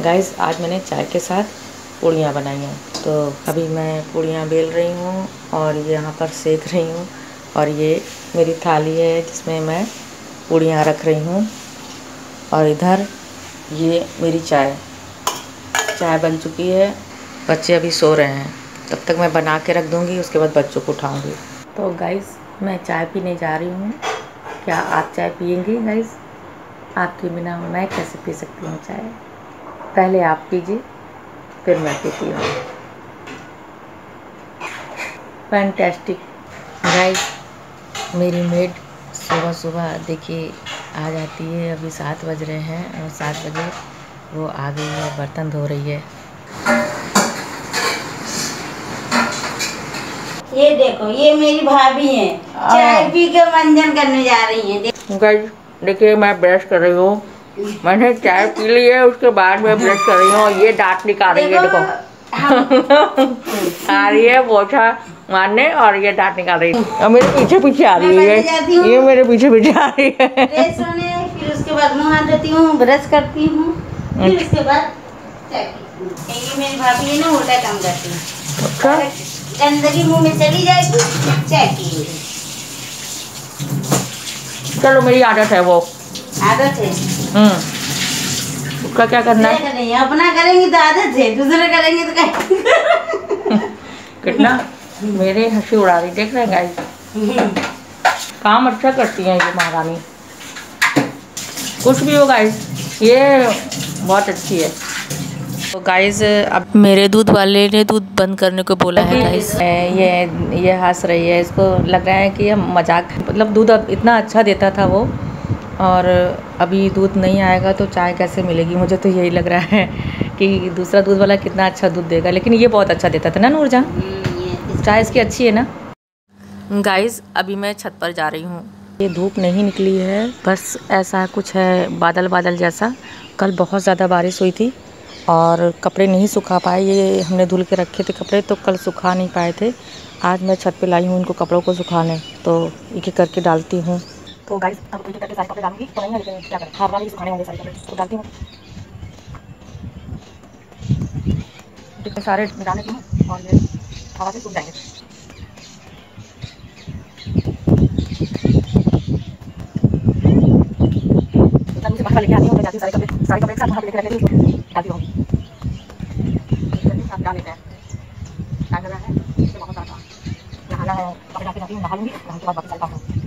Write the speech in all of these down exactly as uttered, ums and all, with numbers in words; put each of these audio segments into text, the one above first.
Guys आज मैंने चाय के साथ पूड़ियाँ बनाई हैं। तो अभी मैं पूड़ियाँ बेल रही हूँ और ये यहाँ पर सेक रही हूँ और ये मेरी थाली है जिसमें मैं पूड़ियाँ रख रही हूँ। और इधर ये मेरी चाय चाय बन चुकी है। बच्चे अभी सो रहे हैं, तब तक मैं बना के रख दूँगी, उसके बाद बच्चों को उठाऊँगी। तो गाइस मैं चाय पीने जा रही हूँ। क्या आप चाय पियेंगे गाइस? आपके बिना मैं कैसे पी सकती हूँ चाय? पहले आप पीजिए फिर मैं पीती हूँ। फैंटास्टिक गाइस, मेरी मेड सुबह सुबह देखिए आ जाती है। अभी सात बज रहे हैं और सात बजे वो आ गई है, बर्तन धो रही है। ये देखो, ये मेरी भाभी हैं, चाय पी के मंजन करने जा रही हैं। गाइस देखिए मैं ब्रश कर रही हूँ। मैंने चाय पी ली है, उसके बाद मैं ब्रश कर रही हूँ और ये दांत निकाल रही है। देखो आ रही है पोछा मारने और ये दांत निकाल रही है और मेरे पीछे पीछे आ रही है। ये मेरे पीछे पीछे आ रही है। फिर उसके बाद मुँह हाथ धोती हूँ, ब्रश करती हूँ, फिर उसके बाद चाय पीती हूँ। ये मेरी भाभी है ना, उल्टा काम करती है। गंदगी मुंह में चली जाएगी, चाय पिएंगे। चलो मेरी आदत है, वो आदत है। हम्म उसका क्या करना है? नहीं, अपना करेंगे तो आदत है, दूसरे करेंगे तो क्या? कितना मेरे हंसी उड़ा रही, देख रहे हैं गाइस। काम अच्छा करती हैं ये महारानी। कुछ भी हो गाइस, ये बहुत अच्छी है। तो गाइस अब मेरे दूध वाले ने दूध बंद करने को बोला है गाइस। ये ये हंस रही है, इसको लग रहा है कि ये मजाक, मतलब दूध अब इतना अच्छा देता था वो, और अभी दूध नहीं आएगा तो चाय कैसे मिलेगी। मुझे तो यही लग रहा है कि दूसरा दूध वाला कितना अच्छा दूध देगा, लेकिन ये बहुत अच्छा देता था ना नूरजहां। चाय इसकी अच्छी है ना गाइस। अभी मैं छत पर जा रही हूँ। ये धूप नहीं निकली है, बस ऐसा कुछ है बादल बादल जैसा। कल बहुत ज़्यादा बारिश हुई थी और कपड़े नहीं सुखा पाए। ये हमने धुल के रखे थे कपड़े, तो कल सुखा नहीं पाए थे। आज मैं छत पे लाई हूँ इनको कपड़ों को सुखाने, तो एक एक करके डालती हूँ। तो गाइस अब एक एक करके सारे कपड़े डालूंगी तो नहीं है, लेकिन क्या करें, हवा भी सुखाने होंगे सारे कपड़े, तो डालती हूँ। सारे डाल देती हूँ और ये हवा से सूख जाएंगे। से बाहर लेके आती हूँ, जाती हूँ सारे कपड़े सारे कपड़े एक साथ लेके रख लेती हूँ, डालती हूँ। डाल लेते हैं, क्या कर रहा है, इससे बहुत सारा नहाना है। कपड़े डाल के जाती हूँ, नहा लूँगी, नहाने के बाद बाकी सारे काम होंगे।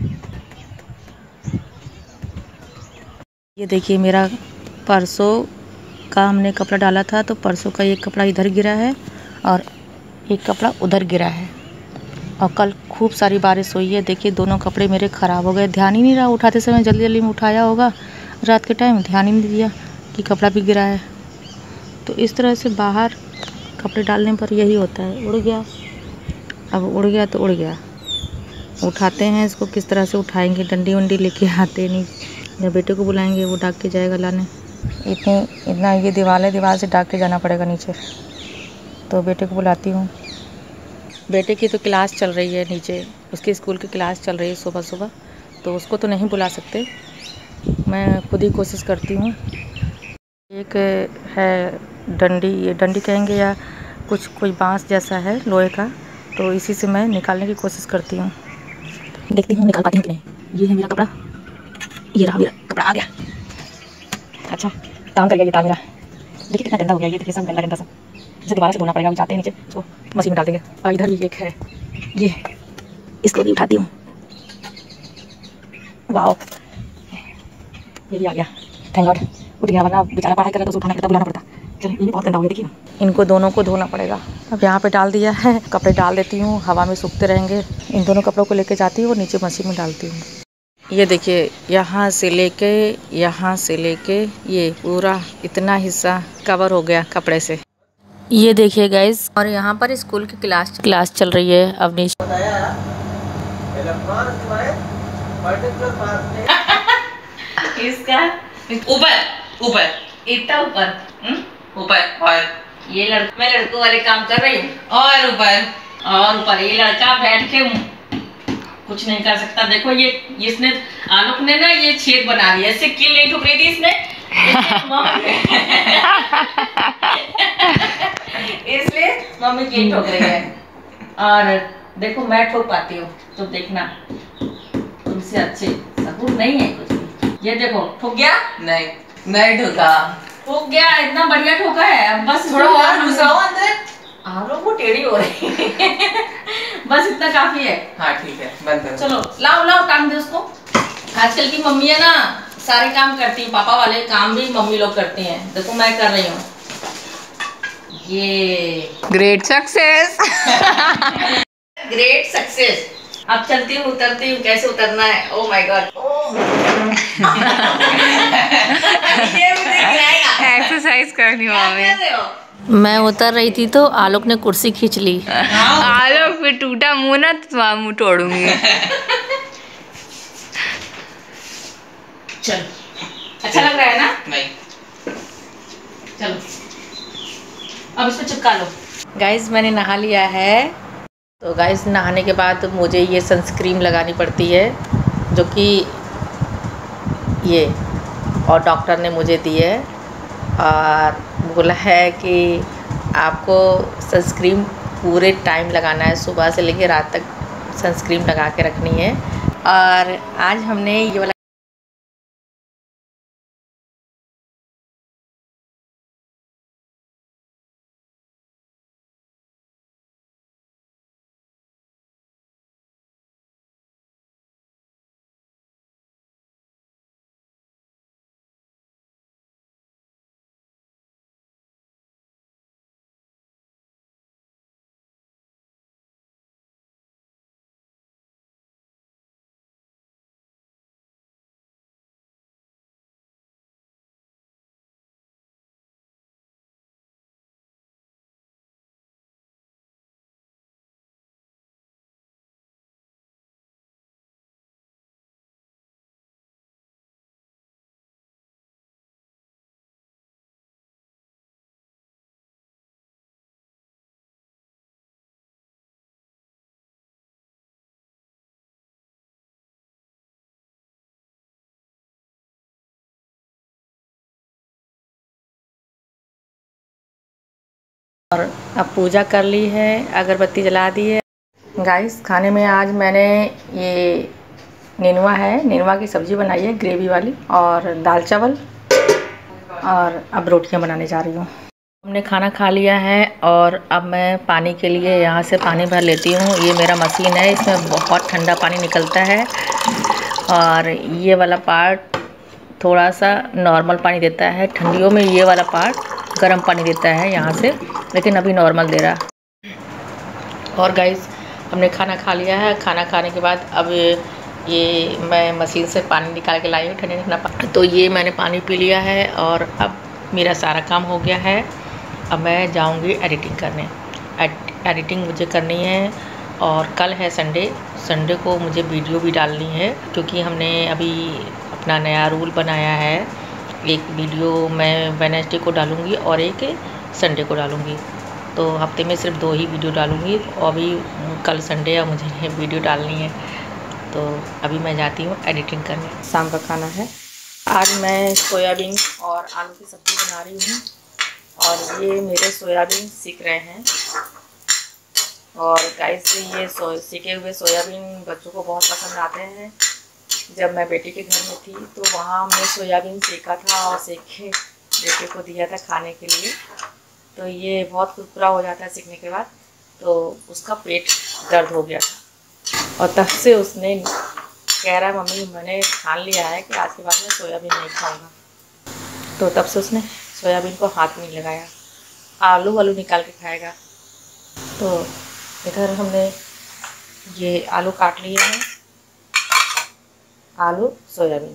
ये देखिए मेरा परसों का हमने कपड़ा डाला था, तो परसों का एक कपड़ा इधर गिरा है और एक कपड़ा उधर गिरा है। और कल खूब सारी बारिश हुई है। देखिए दोनों कपड़े मेरे ख़राब हो गए। ध्यान ही नहीं रहा, उठाते समय जल्दी जल्दी में उठाया होगा रात के टाइम, ध्यान ही नहीं दिया कि कपड़ा भी गिरा है। तो इस तरह से बाहर कपड़े डालने पर यही होता है, उड़ गया, अब उड़ गया तो उड़ गया। उठाते हैं इसको, किस तरह से उठाएंगे, डंडी वंडी लेके आते नहीं। जब बेटे को बुलाएंगे वो डाक के जाएगा लाने। इतनी इतना ये दीवार है, दीवार से डाक के जाना पड़ेगा नीचे। तो बेटे को बुलाती हूँ। बेटे की तो क्लास चल रही है नीचे, उसकी स्कूल की क्लास चल रही है सुबह सुबह, तो उसको तो नहीं बुला सकते, मैं खुद ही कोशिश करती हूँ। एक है डंडी, ये डंडी कहेंगे या कुछ कोई बांस जैसा है लोहे का, तो इसी से मैं निकालने की कोशिश करती हूँ। देखती हूँ निकाल पाती हूँ कि नहीं। ये है मेरा कपड़ा, ये रहा मेरा कपड़ा, आ गया। अच्छा काम कर गया ये तार मेरा। देखिए कितना गंदा हो गया ये, देखिए सब गंदा गंदा सब, इसे दोबारा से धोना पड़ेगा। जाते हैं नीचे, इसको मशीन में डाल देंगे। और इधर भी एक है, ये इसको भी उठाती हूँ। वाह ये भी आ गया, थैंक गॉड उठ गया, वरना बेचारा पढ़ाई कर रहा तो उठाना पड़ता, बुलाना पड़ता। चलो ये भी बहुत गंदा हो गया, देखिए इनको दोनों को धोना पड़ेगा। अब यहाँ पे डाल दिया है, कपड़े डाल देती हूँ, हवा में सूखते रहेंगे। इन दोनों कपड़ों को लेके जाती हूँ और नीचे मशीन में डालती हूँ। ये देखिए यहाँ से लेके यहाँ से लेके ये पूरा इतना हिस्सा कवर हो गया कपड़े से। ये देखिए गाइस, और यहाँ पर स्कूल की क्लास क्लास चल रही है। अब इसका ऊपर ऊपर इतना ऊपर ऊपर, और ये लड़का, मैं लड़कों वाले काम कर रही हूँ, और ऊपर और ऊपर ये लड़का बैठ के कुछ नहीं कर सकता। देखो ये इसने आलोक ने ना ये छेद बना दिया, इससे किल नहीं ठुक रही थी इसने। मम्मी केक ठोक रही है और देखो मैं ठोक पाती हूँ, तो देखना तुमसे अच्छे सबूत नहीं है कुछ भी। ये देखो ठोक गया, नहीं नहीं ठोका, ठोक गया, इतना बढ़िया ठोका है। बस थोड़ा और घुसाओ अंदर, आप लोग वो टेढ़ी हो रही बस इतना काफी है। हाँ ठीक है, बंद करो। चलो लाओ लाओ टांग दे उसको। आजकल की मम्मी है ना सारे काम करती है, पापा वाले काम भी मम्मी लोग करती हैं। देखो मैं कर रही हूँ ये ग्रेट सक्सेस ग्रेट सक्सेस। अब चलती हूँ, उतरती हूँ, कैसे उतरना है। ओ माय गॉड, एक्सरसाइज करनी हो। मैं उतर रही थी तो आलोक ने कुर्सी खींच ली। आलोक फिर टूटा मुंह ना तो मुंह तोड़ूंगी। चल अच्छा लग रहा है ना? नहीं चलो अब इसको चिपका लो। गाइस मैंने नहा लिया है। तो गाइस नहाने के बाद मुझे ये सनस्क्रीन लगानी पड़ती है, जो कि ये और डॉक्टर ने मुझे दी है और बोला है कि आपको सनस्क्रीन पूरे टाइम लगाना है, सुबह से लेकर रात तक सनस्क्रीन लगा के रखनी है। और आज हमने ये वाला और अब पूजा कर ली है, अगरबत्ती जला दी है। गाइस खाने में आज मैंने ये नेनुआ है, नेनुआ की सब्ज़ी बनाई है ग्रेवी वाली, और दाल चावल, और अब रोटियां बनाने जा रही हूँ। हमने खाना खा लिया है और अब मैं पानी के लिए यहाँ से पानी भर लेती हूँ। ये मेरा मशीन है, इसमें बहुत ठंडा पानी निकलता है और ये वाला पार्ट थोड़ा सा नॉर्मल पानी देता है। ठंडियों में ये वाला पार्ट गर्म पानी देता है यहाँ से, लेकिन अभी नॉर्मल दे रहा। और गाइस हमने खाना खा लिया है। खाना खाने के बाद अब ये मैं मशीन से पानी निकाल के लाई हूँ, ठंडा ठंडा पानी। तो ये मैंने पानी पी लिया है और अब मेरा सारा काम हो गया है। अब मैं जाऊँगी एडिटिंग करने। एडिटिंग मुझे करनी है और कल है संडे। संडे को मुझे वीडियो भी डालनी है, क्योंकि हमने अभी अपना नया रूल बनाया है। एक वीडियो मैं वेडनेसडे को डालूँगी और एक संडे को डालूँगी, तो हफ्ते में सिर्फ दो ही वीडियो डालूँगी। और अभी कल संडे है, मुझे वीडियो डालनी है, तो अभी मैं जाती हूँ एडिटिंग करने। शाम का खाना है, आज मैं सोयाबीन और आलू की सब्ज़ी बना रही हूँ और ये मेरे सोयाबीन सीख रहे हैं। और गाइस ये सो सीखे हुए सोयाबीन बच्चों को बहुत पसंद आते हैं। जब मैं बेटी के घर में थी तो वहाँ हमने सोयाबीन सेका था और सेक के बेटे को दिया था खाने के लिए। तो ये बहुत कुरकुरा हो जाता है सीखने के बाद, तो उसका पेट दर्द हो गया था और तब से उसने कह रहा है मम्मी मैंने ठान लिया है कि आज के बाद मैं सोयाबीन नहीं खाऊंगा। तो तब से उसने सोयाबीन को हाथ नहीं लगाया, आलू वालू निकाल के खाएगा। तो इधर हमने ये आलू काट लिए हैं, आलू सोयाबीन।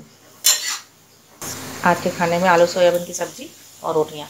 आज के खाने में आलू सोयाबीन की सब्ज़ी और रोटियां।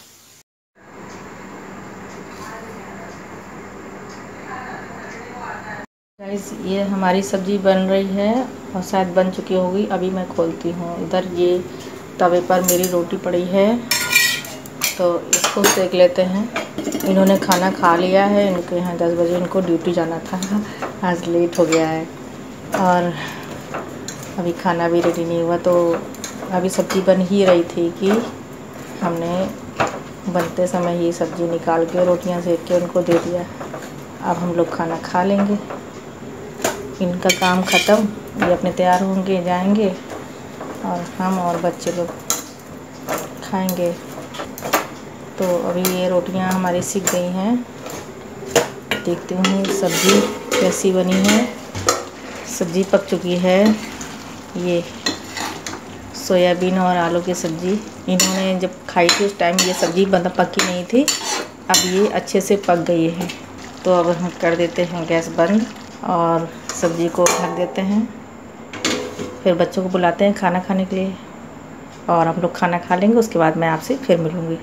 गाइस ये हमारी सब्ज़ी बन रही है और शायद बन चुकी होगी, अभी मैं खोलती हूँ। इधर ये तवे पर मेरी रोटी पड़ी है, तो इसको सेक लेते हैं। इन्होंने खाना खा लिया है, इनके यहाँ दस बजे इनको ड्यूटी जाना था, आज लेट हो गया है और अभी खाना भी रेडी नहीं हुआ। तो अभी सब्ज़ी बन ही रही थी कि हमने बनते समय ही सब्ज़ी निकाल के रोटियां सेक के उनको दे दिया। अब हम लोग खाना खा लेंगे, इनका काम ख़त्म, ये अपने तैयार होंगे जाएंगे और हम और बच्चे लोग खाएंगे। तो अभी ये रोटियां हमारी सिक गई हैं, देखती हूँ सब्ज़ी कैसी बनी है। सब्ज़ी पक चुकी है। ये सोयाबीन और आलू की सब्ज़ी इन्होंने जब खाई थी उस टाइम ये सब्ज़ी बंद पकी नहीं थी, अब ये अच्छे से पक गई है। तो अब हम कर देते हैं गैस बंद और सब्ज़ी को ढक देते हैं। फिर बच्चों को बुलाते हैं खाना खाने के लिए और हम लोग खाना खा लेंगे। उसके बाद मैं आपसे फिर मिलूँगी।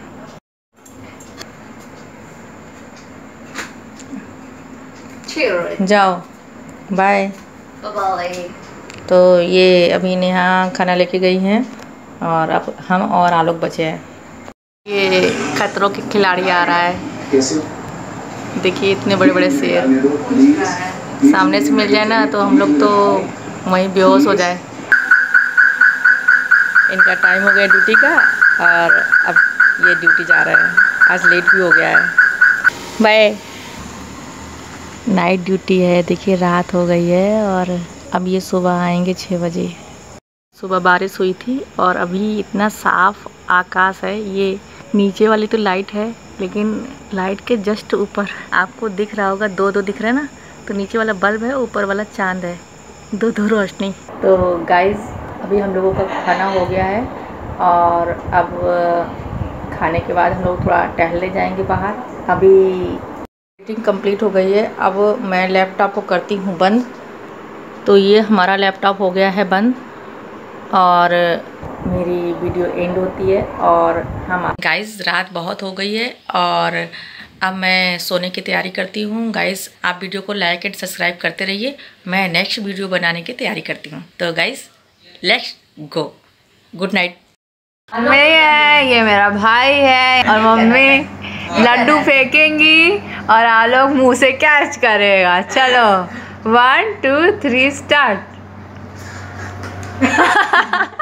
जाओ, बाय बाय। तो ये अभी नेहा खाना लेके गई हैं और अब हम और आलोक बचे हैं। ये खतरों के खिलाड़ी आ रहा है, देखिए इतने बड़े बड़े शेर सामने से मिल जाए ना तो हम लोग तो वहीं बेहोश हो जाए। इनका टाइम हो गया ड्यूटी का और अब ये ड्यूटी जा रहे हैं। आज लेट भी हो गया है। बाय। नाइट ड्यूटी है, देखिए रात हो गई है और अब ये सुबह आएंगे छः बजे। सुबह बारिश हुई थी और अभी इतना साफ आकाश है। ये नीचे वाली तो लाइट है लेकिन लाइट के जस्ट ऊपर आपको दिख रहा होगा, दो दो दिख रहे हैं ना, तो नीचे वाला बल्ब है, ऊपर वाला चांद है, दो दो रोशनी। तो गाइस अभी हम लोगों का खाना हो गया है और अब खाने के बाद हम लोग थोड़ा टहलने जाएंगे बाहर। अभी मीटिंग कंप्लीट हो गई है। अब मैं लैपटॉप को करती हूँ बंद। तो ये हमारा लैपटॉप हो गया है बंद और मेरी वीडियो एंड होती है और हम गाइस रात बहुत हो गई है और अब मैं सोने की तैयारी करती हूँ। गाइस आप वीडियो को लाइक एंड सब्सक्राइब करते रहिए, मैं नेक्स्ट वीडियो बनाने की तैयारी करती हूँ। तो guys let's go, good night. मैं है, ये मेरा भाई है और मम्मी लड्डू फेंकेंगी और आलोक मुंह से कैच करेगा। चलो वन टू थ्री स्टार्ट।